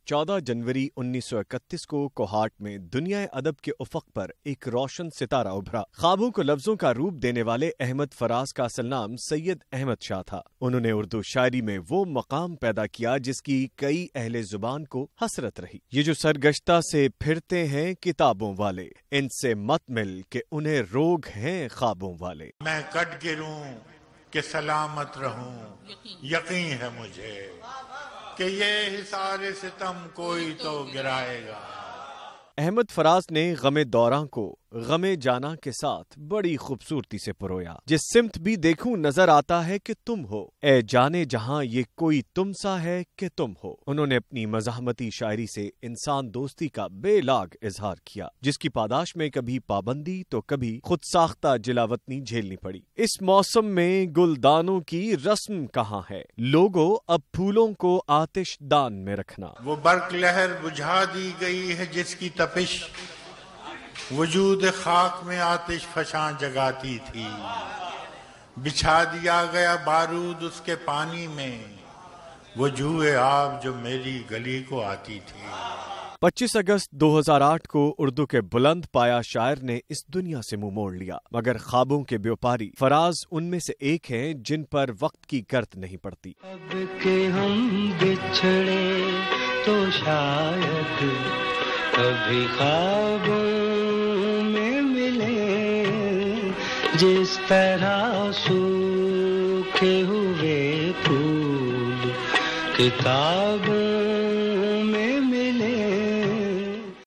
14 जनवरी 1931 को कोहाट में दुनिया अदब के उफक पर एक रोशन सितारा उभरा। ख्वाबों को लफ्जों का रूप देने वाले अहमद फराज का असल नाम सैयद अहमद शाह था। उन्होंने उर्दू शायरी में वो मकाम पैदा किया जिसकी कई अहले जुबान को हसरत रही। ये जो सरगश्ता से फिरते हैं किताबों वाले, इनसे मत मिल के उन्हें रोग हैं ख्वाबों वाले। मैं कट गिरूं कि सलामत रहूं, यकीन है मुझे कि ये हिसारे सितम कोई तो गिराएगा। अहमद फराज ने गमे दौरां को गमे जाना के साथ बड़ी खूबसूरती से परोया। जिस सिमत भी देखूं नजर आता है कि तुम हो, ए जाने जहां ये कोई तुम सा है कि तुम हो। उन्होंने अपनी मज़ाहमती शायरी से इंसान दोस्ती का बेलाग इजहार किया, जिसकी पादाश में कभी पाबंदी तो कभी खुद साख्ता जिलावतनी झेलनी पड़ी। इस मौसम में गुलदानों की रस्म कहाँ है, लोगों अब फूलों को आतिश दान में रखना। वो बर्क लहर बुझा दी गई है जिसकी तपिश वजूद खाक में आतिश फशां जगाती थी। बिछा दिया गया बारूद उसके पानी में, वो जुए आब जो मेरी गली को आती थी। 25 अगस्त 2008 को उर्दू के बुलंद पाया शायर ने इस दुनिया से मुंह मोड़ लिया, मगर ख्वाबों के व्यापारी फराज उनमें से एक हैं जिन पर वक्त की गर्त नहीं पड़ती। अब के हम बिछड़े तो शायद कभी ख्वाबों में मिले, जिस तरह सूखे हुए फूल किताबों में